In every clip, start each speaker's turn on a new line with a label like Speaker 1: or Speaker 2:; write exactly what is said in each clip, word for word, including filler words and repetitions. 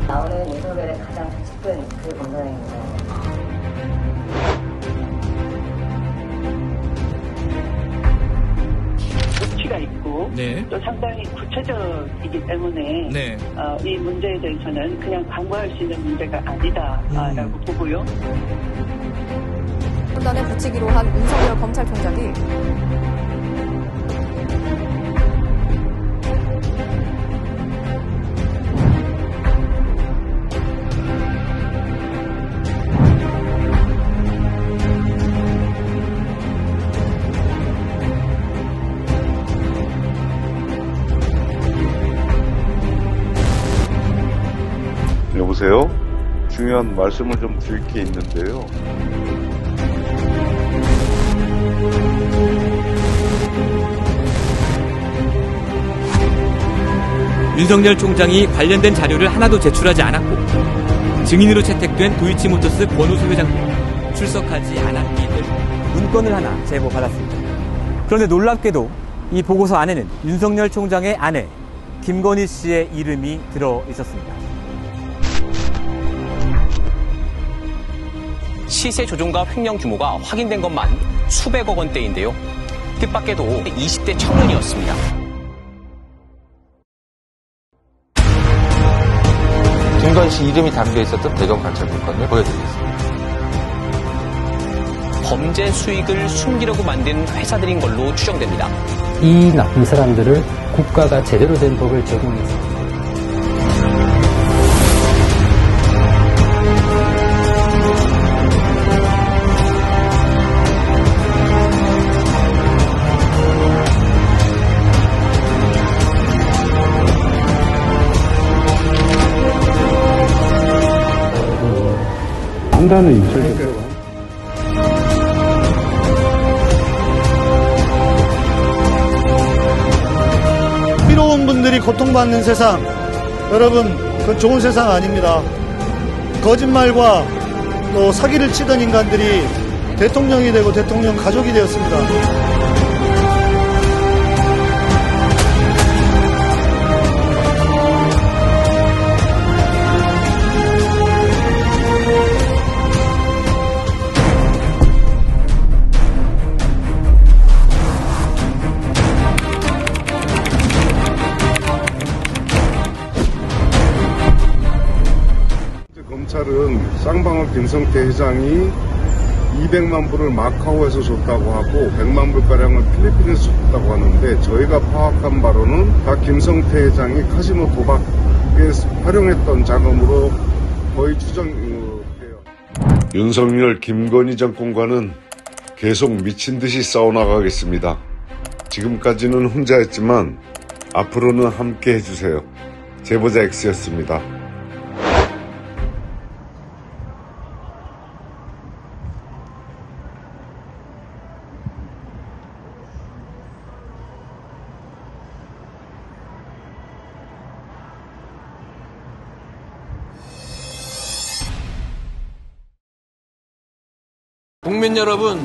Speaker 1: 나오는 윤석열의 가장 짙은 그 검사입니다.
Speaker 2: 조치가 있고
Speaker 3: 네.
Speaker 2: 또 상당히 구체적이기 때문에
Speaker 3: 네.
Speaker 2: 어, 이 문제에 대해서는 그냥 간과할 수 있는 문제가 아니다라고
Speaker 3: 음.
Speaker 2: 보고요.
Speaker 4: 판단에 붙이기로 한 윤석열 검찰총장이
Speaker 5: 여보세요? 중요한 말씀을 좀 드릴 게 있는데요.
Speaker 6: 윤석열 총장이 관련된 자료를 하나도 제출하지 않았고 증인으로 채택된 도이치모터스 권오수 회장도 출석하지 않았기 때문에 문건을 하나 제보받았습니다. 그런데 놀랍게도 이 보고서 안에는 윤석열 총장의 아내 김건희 씨의 이름이 들어 있었습니다.
Speaker 7: 시세 조종과 횡령 규모가 확인된 것만 수백억 원대인데요. 뜻밖에도 이십 대 청년이었습니다.
Speaker 8: 김건희 씨 이름이 담겨 있었던 대검관찰 문건을 보여드리겠습니다.
Speaker 7: 범죄 수익을 숨기려고 만든 회사들인 걸로 추정됩니다.
Speaker 9: 이 나쁜 사람들을 국가가 제대로 된 법을 적용해서
Speaker 10: 판단은 윤석열
Speaker 11: 피로운 분들이 고통받는 세상, 여러분 그건 좋은 세상 아닙니다. 거짓말과 또 사기를 치던 인간들이 대통령이 되고 대통령 가족이 되었습니다.
Speaker 5: 검찰은 쌍방울 김성태 회장이 이백만 불을 마카오에서 줬다고 하고 백만 불가량을 필리핀에서 줬다고 하는데 저희가 파악한 바로는 다 김성태 회장이 카지노 도박에 활용했던 자금으로 거의 추정돼요. 윤석열 김건희 정권과는 계속 미친 듯이 싸워나가겠습니다. 지금까지는 혼자였지만 앞으로는 함께 해주세요. 제보자 X였습니다.
Speaker 3: 국민 여러분,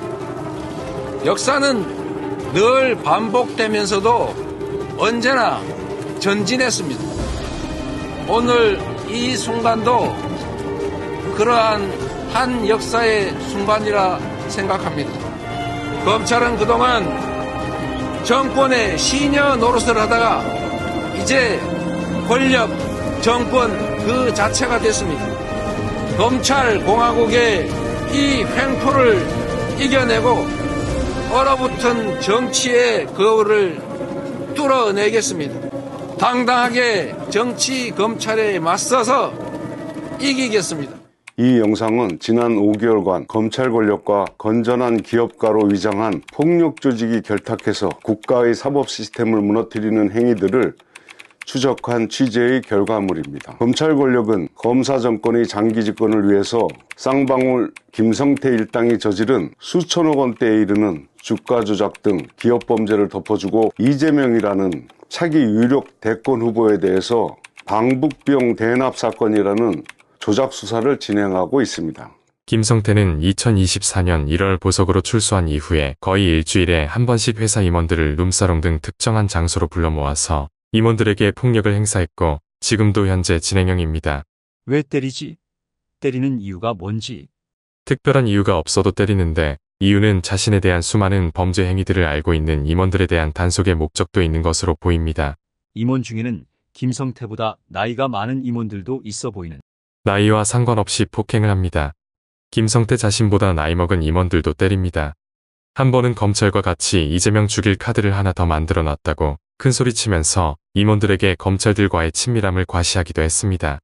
Speaker 3: 역사는 늘 반복되면서도 언제나 전진했습니다. 오늘 이 순간도 그러한 한 역사의 순간이라 생각합니다. 검찰은 그동안 정권의 시녀 노릇을 하다가 이제 권력, 정권 그 자체가 됐습니다. 검찰 공화국의 이 횡포를 이겨내고 얼어붙은 정치의 거울을 뚫어내겠습니다. 당당하게 정치 검찰에 맞서서 이기겠습니다.
Speaker 5: 이 영상은 지난 오 개월간 검찰 권력과 건전한 기업가로 위장한 폭력 조직이 결탁해서 국가의 사법 시스템을 무너뜨리는 행위들을 추적한 취재의 결과물입니다. 검찰 권력은 검사 정권의 장기 집권을 위해서 쌍방울 김성태 일당이 저지른 수천억 원대에 이르는 주가 조작 등 기업 범죄를 덮어주고 이재명이라는 차기 유력 대권 후보에 대해서 방북비용 대납 사건이라는 조작 수사를 진행하고 있습니다.
Speaker 12: 김성태는 이천이십사 년 일월 보석으로 출소한 이후에 거의 일주일에 한 번씩 회사 임원들을 룸사롱 등 특정한 장소로 불러 모아서 임원들에게 폭력을 행사했고 지금도 현재 진행형입니다.
Speaker 10: 왜 때리지? 때리는 이유가 뭔지.
Speaker 12: 특별한 이유가 없어도 때리는데 이유는 자신에 대한 수많은 범죄 행위들을 알고 있는 임원들에 대한 단속의 목적도 있는 것으로 보입니다.
Speaker 10: 임원 중에는 김성태보다 나이가 많은 임원들도 있어 보이는.
Speaker 12: 나이와 상관없이 폭행을 합니다. 김성태 자신보다 나이 먹은 임원들도 때립니다. 한 번은 검찰과 같이 이재명 죽일 카드를 하나 더 만들어 놨다고 큰소리치면서 임원들에게 검찰들과의 친밀함을 과시하기도 했습니다.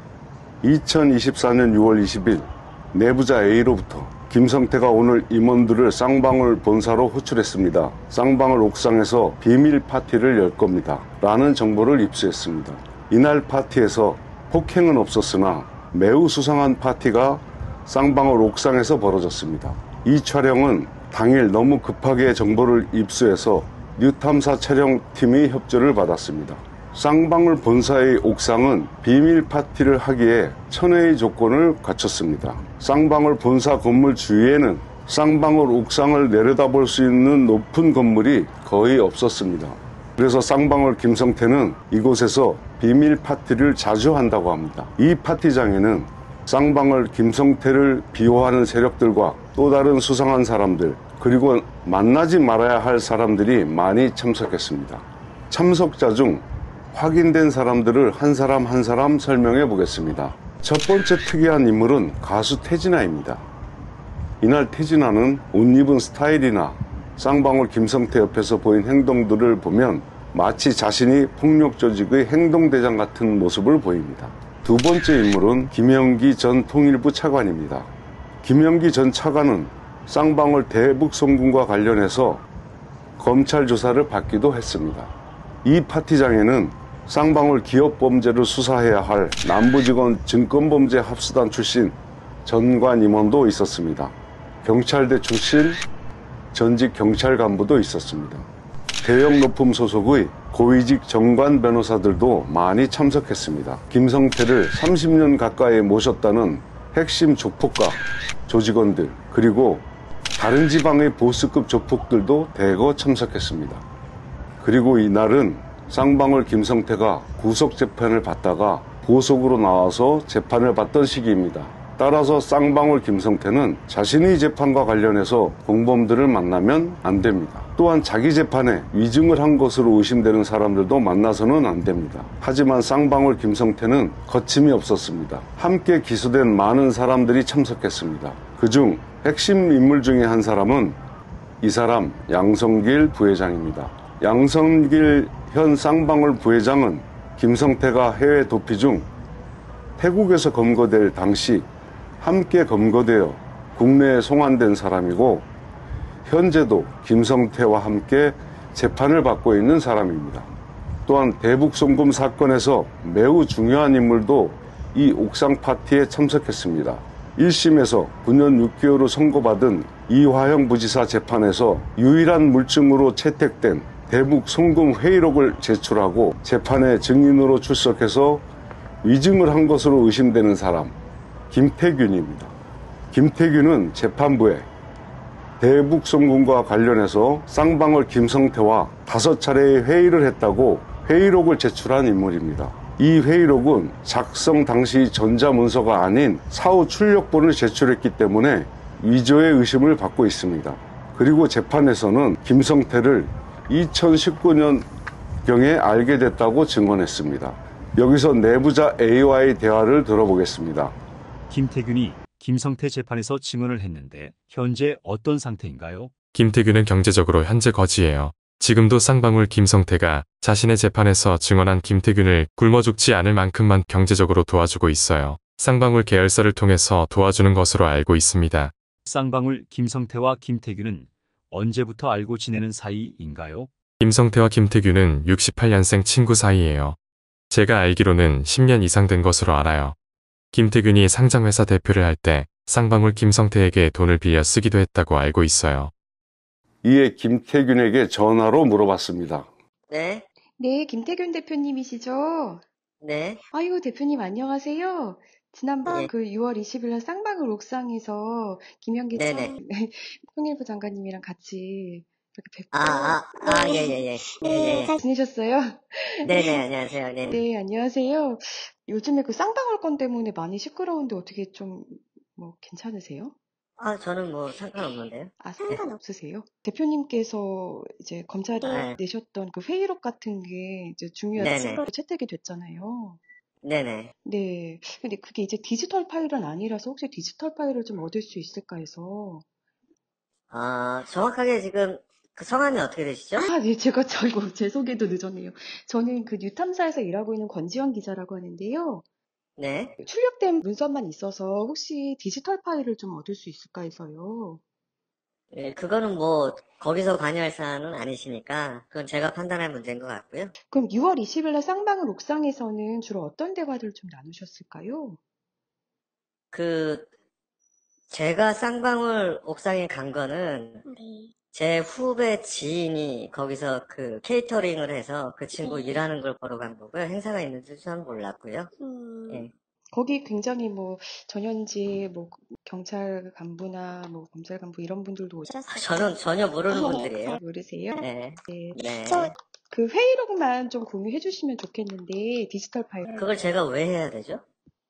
Speaker 5: 이천이십사년 유월 이십일 내부자 A로부터 김성태가 오늘 임원들을 쌍방울 본사로 호출했습니다. 쌍방울 옥상에서 비밀 파티를 열 겁니다. 라는 정보를 입수했습니다. 이날 파티에서 폭행은 없었으나 매우 수상한 파티가 쌍방울 옥상에서 벌어졌습니다. 이 촬영은 당일 너무 급하게 정보를 입수해서 뉴탐사 촬영팀이 협조를 받았습니다. 쌍방울 본사의 옥상은 비밀 파티를 하기에 천혜의 조건을 갖췄습니다. 쌍방울 본사 건물 주위에는 쌍방울 옥상을 내려다볼 수 있는 높은 건물이 거의 없었습니다. 그래서 쌍방울 김성태는 이곳에서 비밀 파티를 자주 한다고 합니다. 이 파티장에는 쌍방울 김성태를 비호하는 세력들과 또 다른 수상한 사람들, 그리고 만나지 말아야 할 사람들이 많이 참석했습니다. 참석자 중 확인된 사람들을 한 사람 한 사람 설명해 보겠습니다. 첫 번째 특이한 인물은 가수 태진아입니다. 이날 태진아는 옷 입은 스타일이나 쌍방울 김성태 옆에서 보인 행동들을 보면 마치 자신이 폭력 조직의 행동대장 같은 모습을 보입니다. 두 번째 인물은 김영기 전 통일부 차관입니다. 김영기 전 차관은 쌍방울 대북송금과 관련해서 검찰 조사를 받기도 했습니다. 이 파티장에는 쌍방울 기업범죄를 수사해야 할 남부지검 증권범죄 합수단 출신 전관 임원도 있었습니다. 경찰대 출신 전직 경찰 간부도 있었습니다. 대형 로펌 소속의 고위직 정관 변호사들도 많이 참석했습니다. 김성태를 삼십 년 가까이 모셨다는 핵심 조폭과 조직원들, 그리고 다른 지방의 보스급 조폭들도 대거 참석했습니다. 그리고 이날은 쌍방울 김성태가 구속재판을 받다가 보석으로 나와서 재판을 받던 시기입니다. 따라서 쌍방울 김성태는 자신의 재판과 관련해서 공범들을 만나면 안 됩니다. 또한 자기 재판에 위증을 한 것으로 의심되는 사람들도 만나서는 안 됩니다. 하지만 쌍방울 김성태는 거침이 없었습니다. 함께 기소된 많은 사람들이 참석했습니다. 그중 핵심 인물 중에 한 사람은 이 사람 양성길 부회장입니다. 양성길 현 쌍방울 부회장은 김성태가 해외 도피 중 태국에서 검거될 당시 함께 검거되어 국내에 송환된 사람이고 현재도 김성태와 함께 재판을 받고 있는 사람입니다. 또한 대북송금 사건에서 매우 중요한 인물도 이 옥상 파티에 참석했습니다. 일 심에서 구 년 육 개월을 선고받은 이화영 부지사 재판에서 유일한 물증으로 채택된 대북 송금 회의록을 제출하고 재판에 증인으로 출석해서 위증을 한 것으로 의심되는 사람 김태균입니다. 김태균은 재판부에 대북 송금과 관련해서 쌍방울 김성태와 다섯 차례의 회의를 했다고 회의록을 제출한 인물입니다. 이 회의록은 작성 당시 전자문서가 아닌 사후 출력본을 제출했기 때문에 위조의 의심을 받고 있습니다. 그리고 재판에서는 김성태를 이천십구 년경에 알게 됐다고 증언했습니다. 여기서 내부자 A와의 대화를 들어보겠습니다.
Speaker 10: 김태균이 김성태 재판에서 증언을 했는데 현재 어떤 상태인가요?
Speaker 12: 김태균은 경제적으로 현재 거지예요. 지금도 쌍방울 김성태가 자신의 재판에서 증언한 김태균을 굶어 죽지 않을 만큼만 경제적으로 도와주고 있어요. 쌍방울 계열사를 통해서 도와주는 것으로 알고 있습니다.
Speaker 10: 쌍방울 김성태와 김태균은 언제부터 알고 지내는 사이인가요?
Speaker 12: 김성태와 김태균은 육십팔 년생 친구 사이예요. 제가 알기로는 십 년 이상 된 것으로 알아요. 김태균이 상장회사 대표를 할 때 쌍방울 김성태에게 돈을 빌려 쓰기도 했다고 알고 있어요.
Speaker 5: 이에 김태균에게 전화로 물어봤습니다.
Speaker 13: 네.
Speaker 14: 네, 김태균 대표님이시죠?
Speaker 13: 네.
Speaker 14: 아이고, 대표님 안녕하세요. 지난번
Speaker 13: 네.
Speaker 14: 그 유월 이십일 날 쌍방울 옥상에서 김영기
Speaker 13: 네네.
Speaker 14: 전 통일부 장관님이랑 같이 이렇게 뵙고.
Speaker 1: 아, 아, 아, 예, 예, 예.
Speaker 14: 네, 잘 지내셨어요?
Speaker 1: 네네, 안녕하세요. 네.
Speaker 14: 네, 안녕하세요. 요즘에 그 쌍방울 건 때문에 많이 시끄러운데 어떻게 좀, 뭐, 괜찮으세요?
Speaker 1: 아, 저는 뭐 상관없는데요.
Speaker 14: 아, 상관없으세요? 대표님께서 이제 검찰이
Speaker 1: 네.
Speaker 14: 내셨던 그 회의록 같은 게 이제 중요한
Speaker 1: 네네.
Speaker 14: 증거로 채택이 됐잖아요.
Speaker 1: 네네.
Speaker 14: 네. 근데 그게 이제 디지털 파일은 아니라서 혹시 디지털 파일을 좀 얻을 수 있을까 해서.
Speaker 1: 아, 정확하게 지금 그 성함이 어떻게 되시죠?
Speaker 14: 아, 네. 제가 저 이거 제 소개도 늦었네요. 저는 그 뉴탐사에서 일하고 있는 권지영 기자라고 하는데요.
Speaker 1: 네.
Speaker 14: 출력된 문서만 있어서 혹시 디지털 파일을 좀 얻을 수 있을까 해서요.
Speaker 1: 예, 그거는 뭐 거기서 관여할 사안은 아니시니까 그건 제가 판단할 문제인 것 같고요.
Speaker 14: 그럼 유월 이십일 날 쌍방울 옥상에서는 주로 어떤 대화를 좀 나누셨을까요?
Speaker 1: 그 제가 쌍방울 옥상에 간 거는
Speaker 14: 네.
Speaker 1: 제 후배 지인이 거기서 그 케이터링을 해서 그 친구 일하는 걸 보러 간 거고요. 행사가 있는지 저는 몰랐고요.
Speaker 14: 음,
Speaker 1: 예.
Speaker 14: 거기 굉장히 뭐 전현직 뭐 경찰 간부나 뭐 검찰 간부 이런 분들도 오셨어요.
Speaker 1: 저는 전혀 모르는 분들이에요.
Speaker 14: 모르세요?
Speaker 1: 네.
Speaker 14: 네.
Speaker 1: 네.
Speaker 14: 그 회의록만 좀 공유해 주시면 좋겠는데 디지털 파일.
Speaker 1: 그걸 제가 왜 해야 되죠?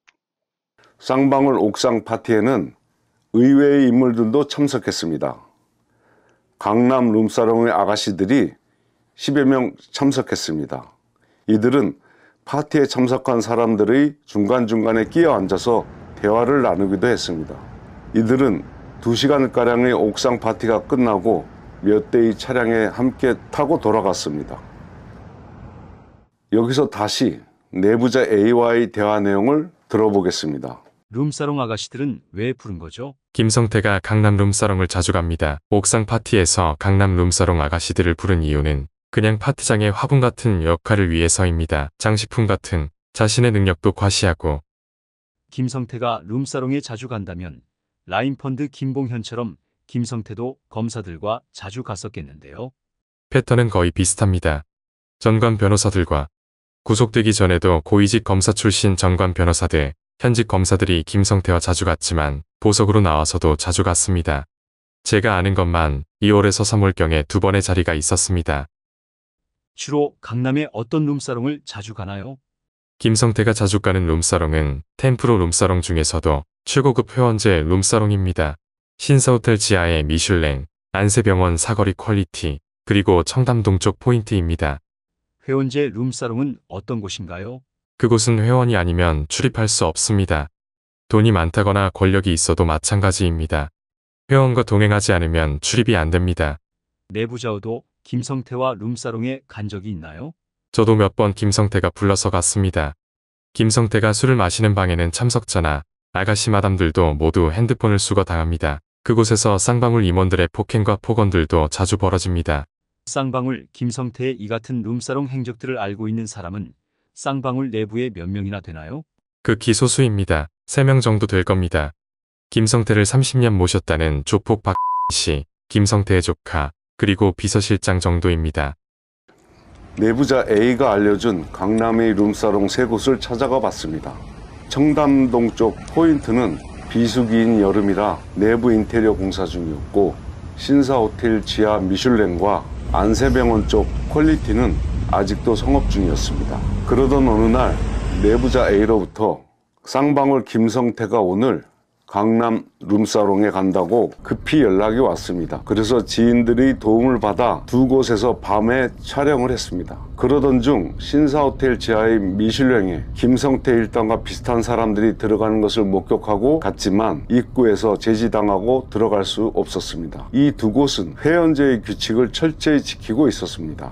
Speaker 5: 쌍방울 옥상 파티에는 의외의 인물들도 참석했습니다. 강남 룸사롱의 아가씨들이 십여 명 참석했습니다. 이들은 파티에 참석한 사람들의 중간중간에 끼어 앉아서 대화를 나누기도 했습니다. 이들은 두 시간가량의 옥상 파티가 끝나고 몇 대의 차량에 함께 타고 돌아갔습니다. 여기서 다시 내부자 A와의 대화 내용을 들어보겠습니다.
Speaker 10: 룸사롱 아가씨들은 왜 부른 거죠?
Speaker 12: 김성태가 강남 룸사롱을 자주 갑니다. 옥상 파티에서 강남 룸사롱 아가씨들을 부른 이유는 그냥 파티장의 화분 같은 역할을 위해서입니다. 장식품 같은 자신의 능력도 과시하고.
Speaker 10: 김성태가 룸사롱에 자주 간다면 라인펀드 김봉현처럼 김성태도 검사들과 자주 갔었겠는데요.
Speaker 12: 패턴은 거의 비슷합니다. 전관 변호사들과 구속되기 전에도 고위직 검사 출신 전관 변호사들, 현직 검사들이 김성태와 자주 갔지만 보석으로 나와서도 자주 갔습니다. 제가 아는 것만 이월에서 삼월경에 두 번의 자리가 있었습니다.
Speaker 10: 주로 강남의 어떤 룸사롱을 자주 가나요?
Speaker 12: 김성태가 자주 가는 룸사롱은 템프로 룸사롱 중에서도 최고급 회원제 룸사롱입니다. 신사호텔 지하의 미슐랭, 안세병원 사거리 퀄리티, 그리고 청담동 쪽 포인트입니다.
Speaker 10: 회원제 룸사롱은 어떤 곳인가요?
Speaker 12: 그곳은 회원이 아니면 출입할 수 없습니다. 돈이 많다거나 권력이 있어도 마찬가지입니다. 회원과 동행하지 않으면 출입이 안 됩니다.
Speaker 10: 내부자도 김성태와 룸사롱에 간 적이 있나요?
Speaker 12: 저도 몇 번 김성태가 불러서 갔습니다. 김성태가 술을 마시는 방에는 참석자나 아가씨 마담들도 모두 핸드폰을 수거 당합니다. 그곳에서 쌍방울 임원들의 폭행과 폭언들도 자주 벌어집니다.
Speaker 10: 쌍방울 김성태의 이 같은 룸사롱 행적들을 알고 있는 사람은 쌍방울 내부에 몇 명이나 되나요?
Speaker 12: 극히 소수입니다. 세 명 정도 될 겁니다. 김성태를 삼십 년 모셨다는 조폭 박 씨, 김성태의 조카, 그리고 비서실장 정도입니다.
Speaker 5: 내부자 A가 알려준 강남의 룸사롱 세 곳을 찾아가 봤습니다. 청담동 쪽 포인트는 비수기인 여름이라 내부 인테리어 공사 중이었고, 신사호텔 지하 미슐랭과 안세병원 쪽 퀄리티는 아직도 성업 중이었습니다. 그러던 어느 날 내부자 A로부터 쌍방울 김성태가 오늘 강남 룸사롱에 간다고 급히 연락이 왔습니다. 그래서 지인들의 도움을 받아 두 곳에서 밤에 촬영을 했습니다. 그러던 중 신사호텔 지하의 미슐랭에 김성태 일당과 비슷한 사람들이 들어가는 것을 목격하고 갔지만 입구에서 제지당하고 들어갈 수 없었습니다. 이 두 곳은 회원제의 규칙을 철저히 지키고 있었습니다.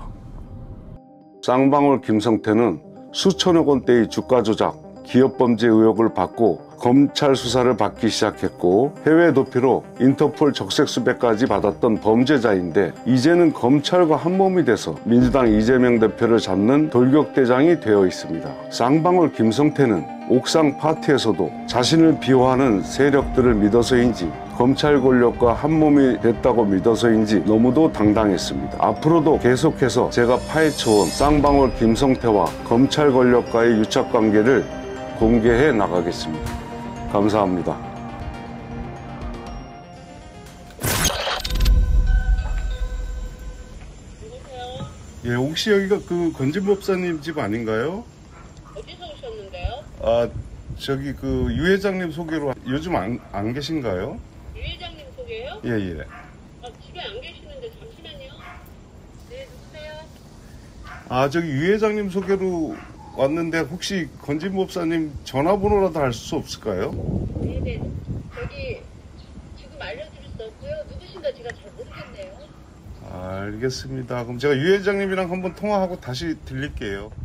Speaker 5: 쌍방울 김성태는 수천억 원대의 주가 조작, 기업범죄 의혹을 받고 검찰 수사를 받기 시작했고, 해외 도피로 인터폴 적색 수배까지 받았던 범죄자인데 이제는 검찰과 한몸이 돼서 민주당 이재명 대표를 잡는 돌격대장이 되어 있습니다. 쌍방울 김성태는 옥상 파티에서도 자신을 비호하는 세력들을 믿어서인지 검찰 권력과 한몸이 됐다고 믿어서인지 너무도 당당했습니다. 앞으로도 계속해서 제가 파헤쳐온 쌍방울 김성태와 검찰 권력과의 유착관계를 공개해 나가겠습니다. 감사합니다. 예, 혹시 여기가 그 건진 법사님 집 아닌가요?
Speaker 13: 어디서 오셨는데요?
Speaker 5: 아, 저기 그 유 회장님 소개로 요즘 안, 안 계신가요?
Speaker 13: 유 회장님 소개요?
Speaker 5: 예, 예.
Speaker 13: 아, 집에 안 계시는데 잠시만요. 네, 누구세요?
Speaker 5: 아, 저기 유 회장님 소개로 왔는데 혹시 건진 법사님 전화번호라도 알 수 없을까요?
Speaker 13: 네네. 저기 지금 알려드릴 수 없고요. 누구신가 제가 잘 모르겠네요.
Speaker 5: 아, 알겠습니다. 그럼 제가 유 회장님이랑 한번 통화하고 다시 드릴게요.